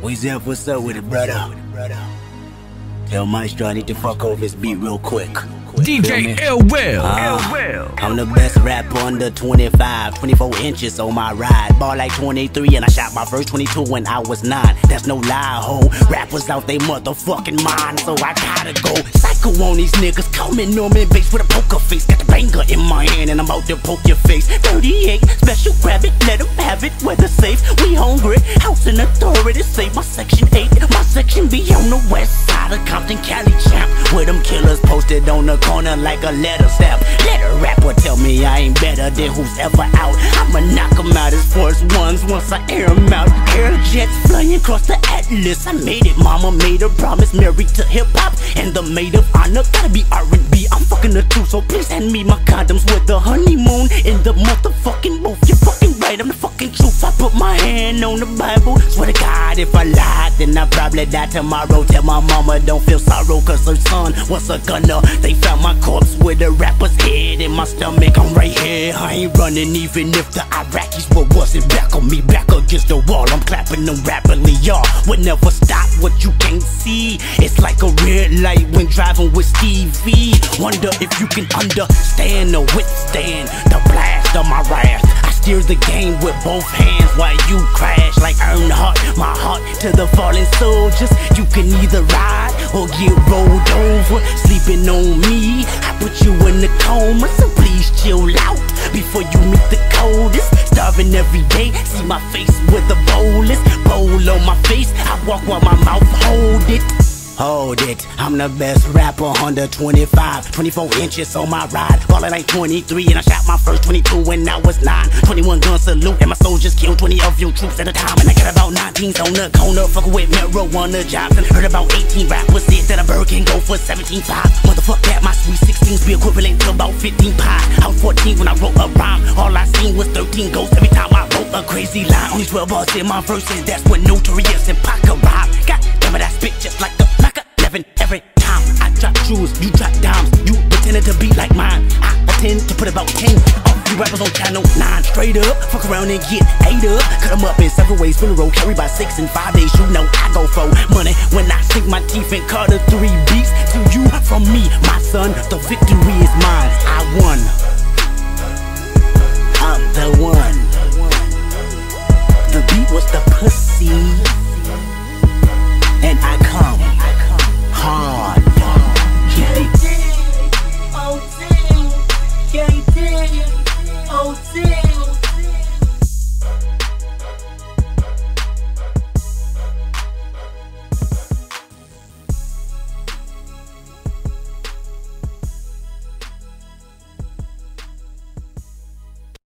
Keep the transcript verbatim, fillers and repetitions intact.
What's up, what's up with it, brother? Tell Maestro I need to fuck over his beat real quick. D J L Will. Uh, I'm the best rapper under twenty-five, twenty-four inches on my ride. Ball like twenty-three and I shot my first twenty-two when I was nine. That's no lie, ho. Rappers out they motherfucking mind, so I gotta go psycho on these niggas. Coming on me base with a poker face. Got the banger in my hand and I'm about to poke your face. thirty-eight, special grab it, let them have it. Weather safe, we hungry. House and authority say my section eight. My section be on the west side of Compton, Cali champ. Where them killers posted on the corner like a letter stamp. Let a rapper tell me I ain't better than who's ever out. I'ma knock them out as first ones once I air them out. Air jets flying across the atlas. I made it, mama made a promise. Married to hip hop and the maid of honor. Gotta be R and B, I'm fucking the truth. So please hand me my condoms with the honeymoon in the motherfucking booth. You're fucking right, I'm the fucking truth. I put my hand on the Bible. Swear to God, if I lied, then I probably die tomorrow. Tell my mama don't feel sorrow, cause her son was a gunner. They found my corpse with a rapper's head in my stomach. I'm right here, I ain't running even if the Iraqis were wasn't back on me. Back against the wall, I'm clapping them rapidly. Y'all would never stop what you can't see. It's like a red light when driving with Stevie. Wonder if you can understand or withstand the blast of my wrath. I steer the game with both hands while you crash like Earnhardt. My heart to the fallen soldiers. You can either ride or get rolled over. Sleeping on me, I put you in the coma. So please chill out before you meet the coldest. Starving every day, see my face with a bolus. Bowl on my face, I walk while my mouth hold it. Hold it, I'm the best rapper under twenty-five, twenty-four inches on my ride. Ballin' like twenty-three and I shot my first twenty-two when I was nine. twenty-one gun salute and my soldiers killed twenty of your troops at a time. And I got about nineteens on the corner, fuckin' with marijuana Johnson. Heard about eighteen rappers said that a bird can go for seventeen five. Motherfuck that, my sweet sixteens be equivalent to about fifteen pies. I was fourteen when I wrote a rhyme, all I seen was thirteen ghosts every time I wrote a crazy line. Only twelve bars in my verses, that's what Notorious and Pac arrived. God damn it, I spit just like a every time I drop jewels, you drop dimes. You pretending to be like mine. I attend to put about ten of you rappers on channel nine. Straight up, fuck around and get ate up. Cut them up in several ways, funeral, carry by six in five days. You know I go for money when I sink my teeth and cut the three beats to you from me, my son. The victory is mine. I won.